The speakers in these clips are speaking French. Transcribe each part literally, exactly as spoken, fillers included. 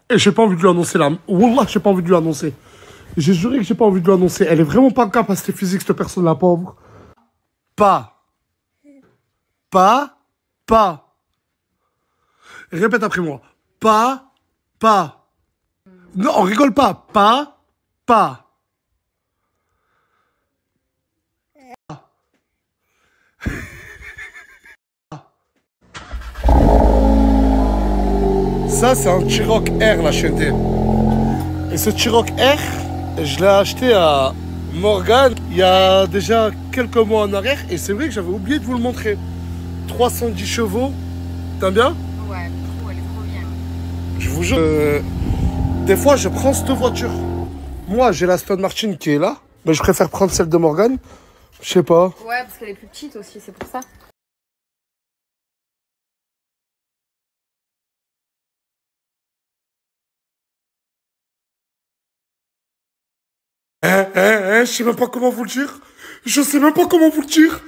Et j'ai pas envie de lui annoncer là. Wallah, j'ai pas envie de lui annoncer. J'ai juré que j'ai pas envie de lui annoncer. Elle est vraiment pas en capacité physique, cette personne, la pauvre. Pas. Pas. Pas. Répète après moi. Pas. Pas. Non, on rigole pas. Pas. Pas. Ça, c'est un T-Roc R, la chaîne T. Et ce T-Roc R, je l'ai acheté à Morgan il y a déjà quelques mois en arrière. Et c'est vrai que j'avais oublié de vous le montrer. trois cent dix chevaux. T'aimes bien? Ouais, trop, elle est trop bien. Je vous jure, euh, des fois, je prends cette voiture. Moi, j'ai la Aston Martin qui est là. Mais je préfère prendre celle de Morgan. Je sais pas. Ouais, parce qu'elle est plus petite aussi, c'est pour ça. Hein, hein, hein, je sais même pas comment vous le dire. Je sais même pas comment vous le dire.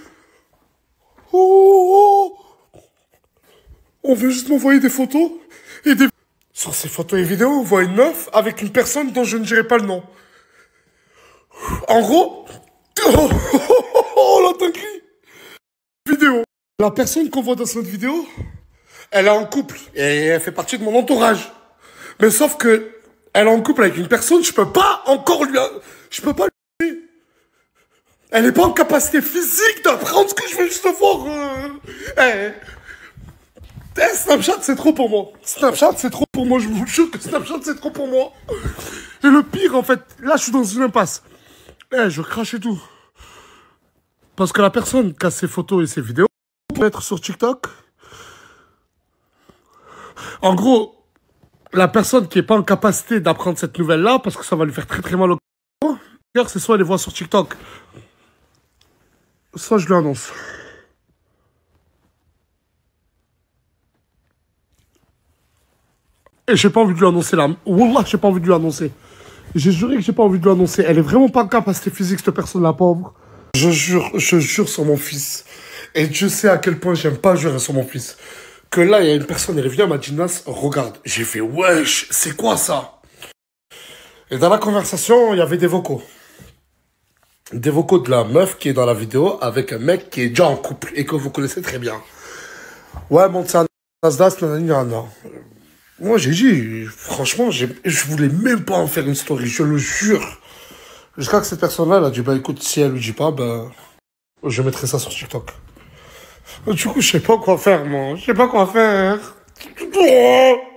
Oh, oh. On veut juste m'envoyer des photos et des... Sur ces photos et vidéos, on voit une meuf avec une personne dont je ne dirai pas le nom. En gros... Oh, oh, oh, oh la dinguerie. Vidéo. La personne qu'on voit dans cette vidéo, elle est en couple et elle fait partie de mon entourage. Mais sauf que elle est en couple avec une personne, je peux pas encore lui... Je peux pas lui... Elle est pas en capacité physique d'apprendre ce que je veux juste voir. Euh... Eh. Eh, Snapchat, c'est trop pour moi. Snapchat, c'est trop pour moi. Je vous jure que Snapchat, c'est trop pour moi. Et le pire, en fait, là, je suis dans une impasse. Eh, je crache et tout. Parce que la personne qui a ses photos et ses vidéos peut être sur TikTok. En gros, la personne qui n'est pas en capacité d'apprendre cette nouvelle-là, parce que ça va lui faire très très mal au cœur, c'est soit elle les voit sur TikTok, soit je lui annonce. Et j'ai pas envie de lui annoncer là. Wallah, j'ai pas envie de lui annoncer. J'ai juré que j'ai pas envie de lui annoncer. Elle est vraiment pas en capacité physique, cette personne, la pauvre. Je jure, je jure sur mon fils. Et Dieu sait à quel point j'aime pas jurer sur mon fils. Que là, il y a une personne, elle est venue à ma gymnase, regarde. J'ai fait, wesh, c'est quoi ça? Et dans la conversation, il y avait des vocaux. Des vocaux de la meuf qui est dans la vidéo avec un mec qui est déjà en couple et que vous connaissez très bien. Ouais, monte ça, Nasdaq, nanana. Moi, j'ai dit, franchement, je voulais même pas en faire une story, je le jure. Jusqu'à que cette personne-là, elle a dit, bah écoute, si elle lui dit pas, bah, je mettrai ça sur TikTok. Du coup, je sais pas quoi faire, moi. Je sais pas quoi faire.